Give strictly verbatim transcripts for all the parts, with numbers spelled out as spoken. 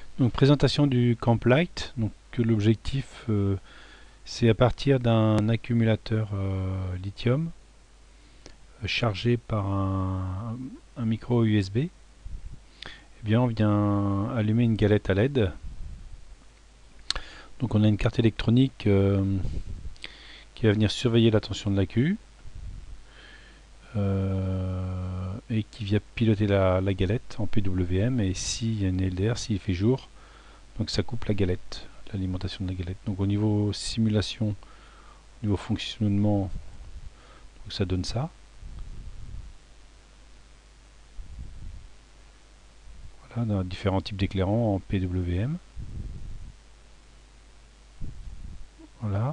Donc présentation du Camp Light. Donc l'objectif euh, c'est à partir d'un accumulateur euh, lithium euh, chargé par un, un micro U S B. Eh bien on vient allumer une galette à L E D. Donc on a une carte électronique euh, qui va venir surveiller la tension de l'accu euh, et qui vient piloter la, la galette en P W M, et s'il y a une L D R, s'il fait jour, donc ça coupe la galette, l'alimentation de la galette. Donc au niveau simulation, au niveau fonctionnement, donc ça donne ça. Voilà, dans différents types d'éclairants en P W M. Voilà.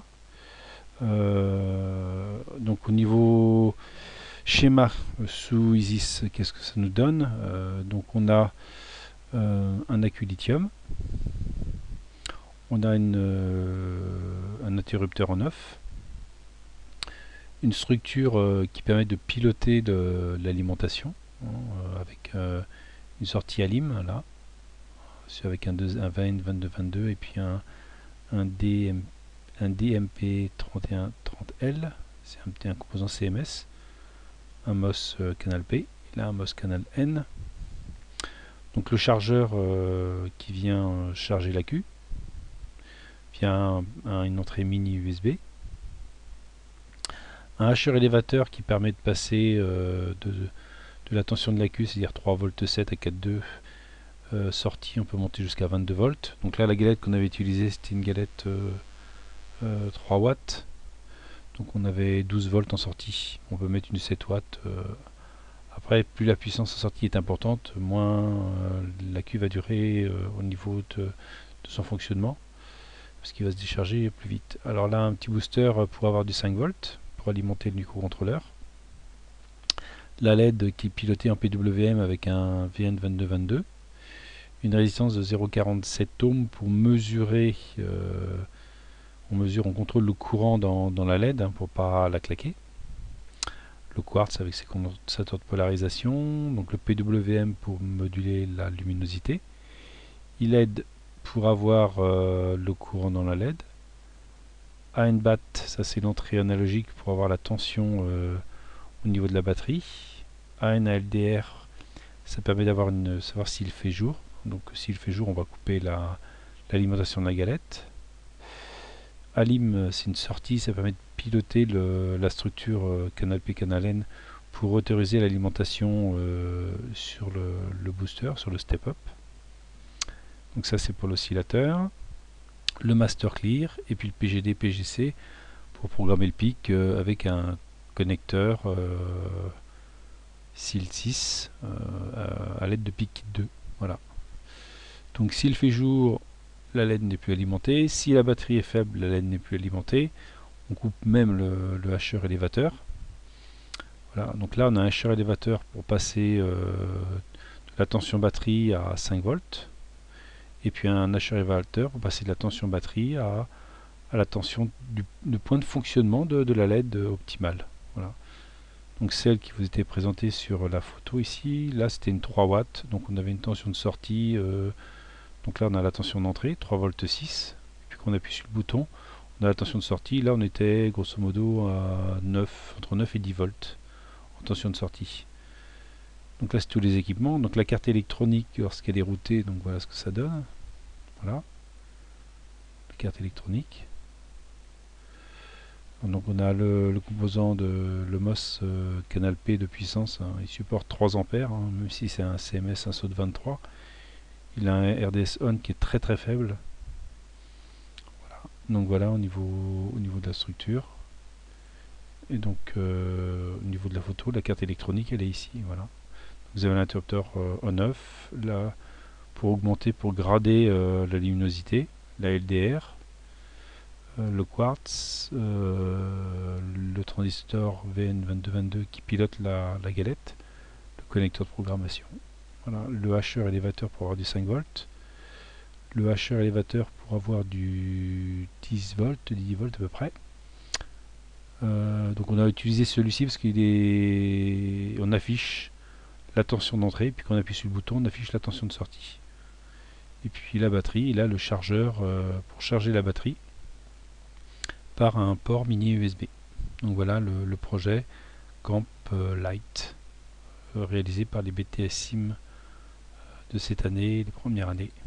Euh, donc au niveau schéma sous ISIS, qu'est-ce que ça nous donne? euh, Donc on a euh, un accu lithium, on a une, euh, un interrupteur en off, une structure euh, qui permet de piloter l'alimentation hein, euh, avec euh, une sortie ALIM là, avec un, deux, un vingt, vingt-deux, vingt-deux et puis un, un, D M, un D M P trente et un trente L, c'est un, un composant C M S, un M O S euh, canal P, et là un M O S canal N. Donc le chargeur euh, qui vient charger l'accu via un, une entrée mini U S B, un hacheur élévateur qui permet de passer euh, de, de la tension de l'accu, c'est-à-dire trois volts sept à quatre virgule deux, euh, sortie on peut monter jusqu'à vingt-deux volts. Donc là la galette qu'on avait utilisée c'était une galette euh, euh, trois watts, donc on avait douze volts en sortie, on peut mettre une sept watts. Euh, après plus la puissance en sortie est importante, moins euh, l'accu va durer euh, au niveau de, de son fonctionnement, parce qu'il va se décharger plus vite. Alors là un petit booster pour avoir du cinq volts pour alimenter le microcontrôleur, la L E D qui est pilotée en P W M avec un V N vingt-deux vingt-deux, une résistance de zéro virgule quarante-sept ohms pour mesurer, euh, on mesure, on contrôle le courant dans, dans la L E D hein, pour pas la claquer. Le quartz avec ses condensateurs de polarisation, donc le P W M pour moduler la luminosité, I L E D pour avoir euh, le courant dans la L E D, A N B A T, ça c'est l'entrée analogique pour avoir la tension euh, au niveau de la batterie, A N A L D R, ça permet d'avoir une savoir s'il fait jour, donc s'il fait jour on va couper la l'alimentation de la galette. ALIM c'est une sortie, ça permet de piloter le, la structure euh, canal P canal N pour autoriser l'alimentation euh, sur le, le booster, sur le step up. Donc ça c'est pour l'oscillateur, le master clear et puis le P G D P G C pour programmer le pic euh, avec un connecteur euh, S I L six euh, à l'aide de PIC deux. Voilà. Donc s'il fait jour, la L E D n'est plus alimentée. Si la batterie est faible, la L E D n'est plus alimentée. On coupe même le, le hacheur élévateur. Voilà. Donc là, on a un hacheur élévateur pour passer euh, de la tension batterie à cinq volts. Et puis un hacheur élévateur pour passer de la tension batterie à, à la tension du, du point de fonctionnement de, de la L E D optimale. Voilà. Donc celle qui vous était présentée sur la photo ici, là c'était une trois watts, donc on avait une tension de sortie, euh, donc là on a la tension d'entrée, trois volts six, puis qu'on appuie sur le bouton, on a la tension de sortie, là on était grosso modo à neuf, entre neuf et dix volts en tension de sortie. Donc là c'est tous les équipements, donc la carte électronique lorsqu'elle est routée, donc voilà ce que ça donne, voilà, la carte électronique. Donc on a le, le composant de le M O S euh, canal P de puissance, hein, il supporte trois ampères, hein, même si c'est un C M S, un saut de vingt-trois. Il a un R D S on qui est très très faible. Voilà. Donc voilà au niveau, au niveau de la structure. Et donc euh, au niveau de la photo, la carte électronique elle est ici. Voilà. Vous avez l'interrupteur euh, on-off, là pour augmenter, pour grader euh, la luminosité, la L D R. Le quartz, euh, le transistor V N vingt-deux vingt-deux qui pilote la, la galette, le connecteur de programmation. Voilà, le hacheur élévateur pour avoir du cinq volts, le hacheur élévateur pour avoir du dix volts, dix volts à peu près. Euh, donc on a utilisé celui-ci parce qu'il est, on affiche la tension d'entrée, puis quand on appuie sur le bouton, on affiche la tension de sortie. Et puis la batterie, et là le chargeur euh, pour charger la batterie par un port mini U S B. Donc voilà le, le projet Camp euh, Light euh, réalisé par les B T S Sim de cette année, les premières années.